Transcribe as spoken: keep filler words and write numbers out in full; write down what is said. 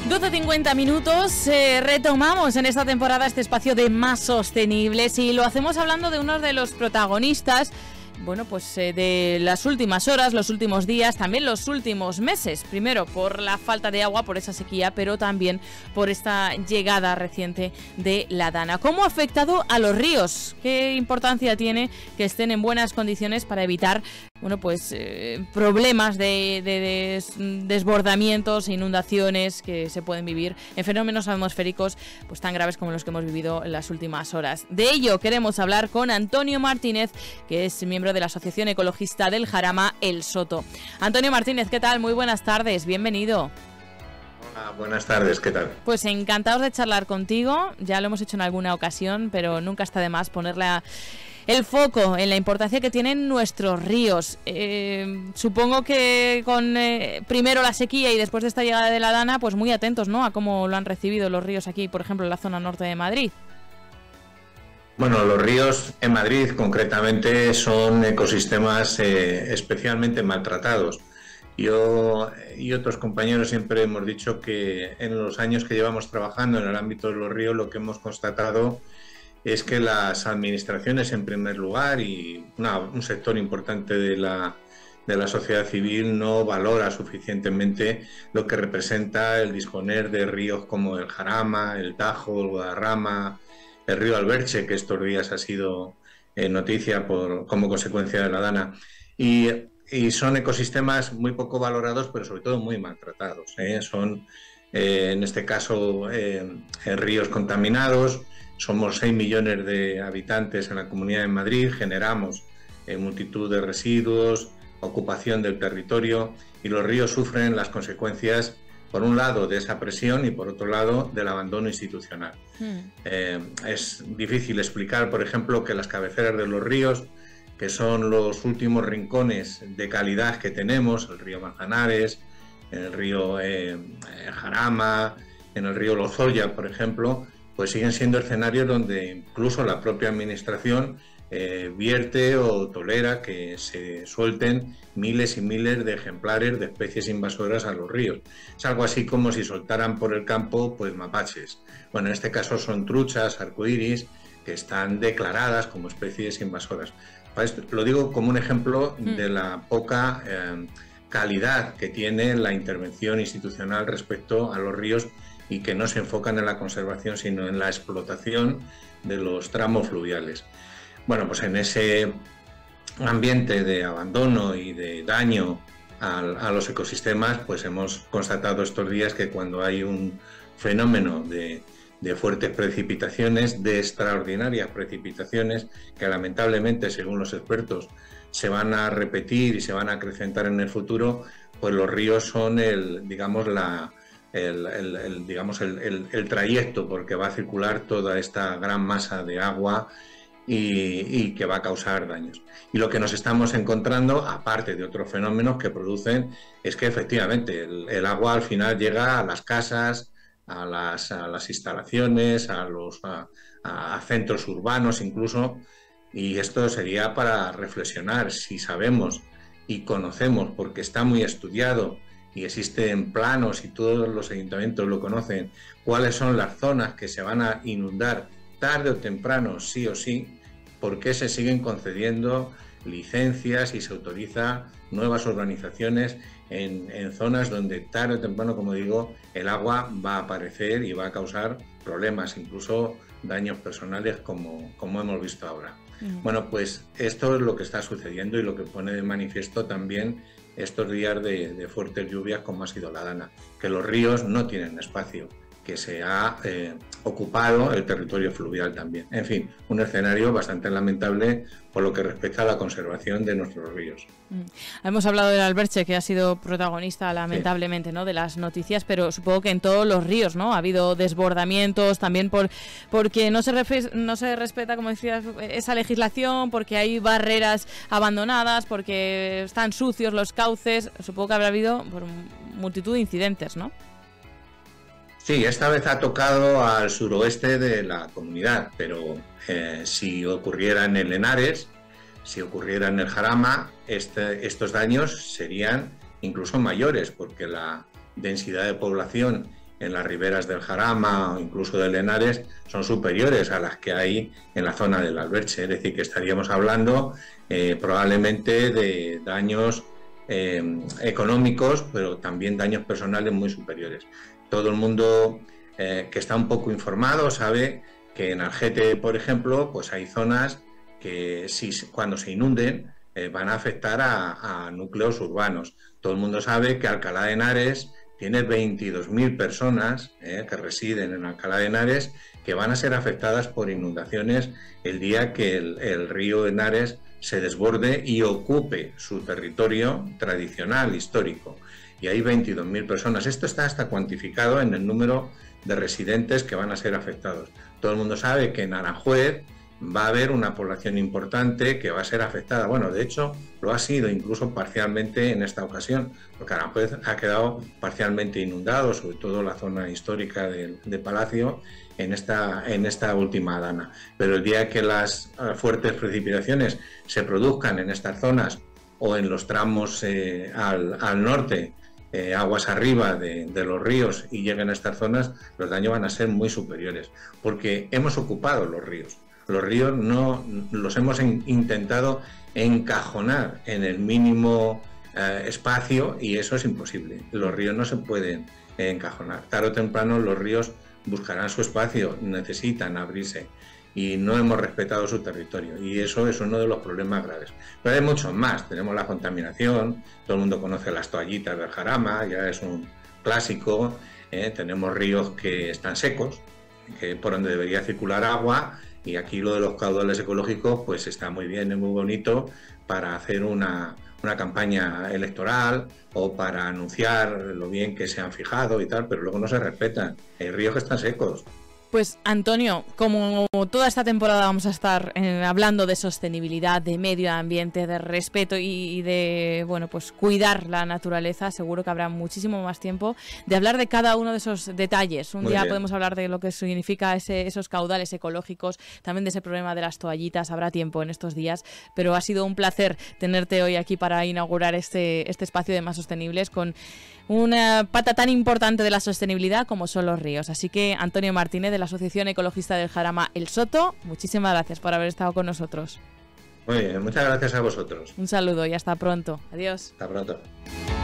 doce cincuenta minutos, eh, retomamos en esta temporada este espacio de Más Sostenibles y lo hacemos hablando de uno de los protagonistas, bueno, pues eh, de las últimas horas, los últimos días, también los últimos meses. Primero por la falta de agua, por esa sequía, pero también por esta llegada reciente de la Dana. ¿Cómo ha afectado a los ríos? ¿Qué importancia tiene que estén en buenas condiciones para evitar, bueno, pues eh, problemas de, de, de desbordamientos, inundaciones que se pueden vivir en fenómenos atmosféricos pues tan graves como los que hemos vivido en las últimas horas? De ello queremos hablar con Antonio Martínez, que es miembro de la Asociación Ecologista del Jarama, El Soto. Antonio Martínez, ¿qué tal? Muy buenas tardes, bienvenido. Hola, buenas tardes, ¿qué tal? Pues encantados de charlar contigo, ya lo hemos hecho en alguna ocasión, pero nunca está de más ponerle a el foco en la importancia que tienen nuestros ríos. Eh, supongo que con eh, primero la sequía y después de esta llegada de la Dana, pues muy atentos, ¿no?, a cómo lo han recibido los ríos aquí, por ejemplo, en la zona norte de Madrid. Bueno, los ríos en Madrid concretamente son ecosistemas eh, especialmente maltratados. Yo y otros compañeros siempre hemos dicho que en los años que llevamos trabajando en el ámbito de los ríos, lo que hemos constatado es que las administraciones, en primer lugar, y una, un sector importante de la, de la sociedad civil no valora suficientemente lo que representa el disponer de ríos como el Jarama, el Tajo, el Guadarrama, el río Alberche, que estos días ha sido eh, noticia por, como consecuencia de la Dana. Y, y son ecosistemas muy poco valorados, pero sobre todo muy maltratados, ¿eh? Son, eh, en este caso, eh, ríos contaminados. Somos seis millones de habitantes en la Comunidad de Madrid, generamos eh, multitud de residuos, ocupación del territorio, y los ríos sufren las consecuencias, por un lado, de esa presión y por otro lado, del abandono institucional. Mm. Eh, es difícil explicar, por ejemplo, que las cabeceras de los ríos, que son los últimos rincones de calidad que tenemos, el río Manzanares, en el río eh, Jarama, en el río Lozoya, por ejemplo, pues siguen siendo escenarios donde incluso la propia administración eh, vierte o tolera que se suelten miles y miles de ejemplares de especies invasoras a los ríos. Es algo así como si soltaran por el campo pues mapaches. Bueno, en este caso son truchas, arcoíris, que están declaradas como especies invasoras. Lo digo como un ejemplo de la poca eh, calidad que tiene la intervención institucional respecto a los ríos, y que no se enfocan en la conservación, sino en la explotación de los tramos fluviales. Bueno, pues en ese ambiente de abandono y de daño a, a los ecosistemas, pues hemos constatado estos días que cuando hay un fenómeno de, de fuertes precipitaciones, de extraordinarias precipitaciones, que lamentablemente, según los expertos, se van a repetir y se van a acrecentar en el futuro, pues los ríos son el, digamos, la El, el, el, digamos el, el, el trayecto porque va a circular toda esta gran masa de agua y, y que va a causar daños. Y lo que nos estamos encontrando, aparte de otros fenómenos que producen, es que efectivamente el, el agua al final llega a las casas, a las, a las instalaciones, a los a, a centros urbanos incluso, y esto sería para reflexionar. Si sabemos y conocemos, porque está muy estudiado y existen planos y todos los ayuntamientos lo conocen, cuáles son las zonas que se van a inundar tarde o temprano, sí o sí, por qué se siguen concediendo licencias y se autoriza nuevas urbanizaciones en, en zonas donde tarde o temprano, como digo, el agua va a aparecer y va a causar problemas, incluso daños personales, como, como hemos visto ahora. Mm. Bueno, pues esto es lo que está sucediendo y lo que pone de manifiesto también estos días de, de fuertes lluvias como ha sido la Dana, que los ríos no tienen espacio, que se ha eh, ocupado el territorio fluvial también. En fin, un escenario bastante lamentable por lo que respecta a la conservación de nuestros ríos. Mm. Hemos hablado del Alberche, que ha sido protagonista lamentablemente, sí, ¿no?, de las noticias, pero supongo que en todos los ríos, ¿no?, ha habido desbordamientos también por porque no se, no se respeta, como decías, esa legislación, porque hay barreras abandonadas, porque están sucios los cauces. Supongo que habrá habido por multitud de incidentes, ¿no? Sí, esta vez ha tocado al suroeste de la comunidad, pero eh, si ocurriera en el Henares, si ocurriera en el Jarama, este, estos daños serían incluso mayores, porque la densidad de población en las riberas del Jarama o incluso del Henares son superiores a las que hay en la zona del Alberche. Es decir, que estaríamos hablando eh, probablemente de daños eh, económicos, pero también daños personales muy superiores. Todo el mundo eh, que está un poco informado sabe que en Algete, por ejemplo, pues hay zonas que si, cuando se inunden eh, van a afectar a, a núcleos urbanos. Todo el mundo sabe que Alcalá de Henares tiene veintidós mil personas eh, que residen en Alcalá de Henares que van a ser afectadas por inundaciones el día que el, el río Henares se desborde y ocupe su territorio tradicional, histórico. Y hay veintidós mil personas. Esto está hasta cuantificado en el número de residentes que van a ser afectados. Todo el mundo sabe que en Aranjuez va a haber una población importante que va a ser afectada. Bueno, de hecho, lo ha sido incluso parcialmente en esta ocasión, porque Aranjuez ha quedado parcialmente inundado, sobre todo la zona histórica de, de Palacio, en esta, en esta última dana. Pero el día que las fuertes precipitaciones se produzcan en estas zonas o en los tramos eh, al, al norte, Eh, aguas arriba de, de los ríos y lleguen a estas zonas, los daños van a ser muy superiores, porque hemos ocupado los ríos. Los ríos no los hemos en, intentado encajonar en el mínimo eh, espacio y eso es imposible. Los ríos no se pueden eh, encajonar. Tarde o temprano los ríos buscarán su espacio, necesitan abrirse y no hemos respetado su territorio y eso es uno de los problemas graves. Pero hay muchos más. Tenemos la contaminación, todo el mundo conoce las toallitas del Jarama, ya es un clásico. ¿eh? Tenemos ríos que están secos, que por donde debería circular agua, y aquí lo de los caudales ecológicos pues está muy bien, es muy bonito para hacer una, una campaña electoral o para anunciar lo bien que se han fijado y tal, pero luego no se respetan. Hay ríos que están secos. Pues Antonio, como toda esta temporada vamos a estar eh, hablando de sostenibilidad, de medio ambiente, de respeto y, y de bueno pues cuidar la naturaleza, seguro que habrá muchísimo más tiempo de hablar de cada uno de esos detalles. Un Muy día bien. podemos hablar de lo que significa ese, esos caudales ecológicos, también de ese problema de las toallitas, habrá tiempo en estos días, pero ha sido un placer tenerte hoy aquí para inaugurar este, este espacio de Más Sostenibles con una pata tan importante de la sostenibilidad como son los ríos. Así que Antonio Martínez, de la Asociación Ecologista del Jarama El Soto, muchísimas gracias por haber estado con nosotros. Muy bien, muchas gracias a vosotros. Un saludo y hasta pronto. Adiós. Hasta pronto.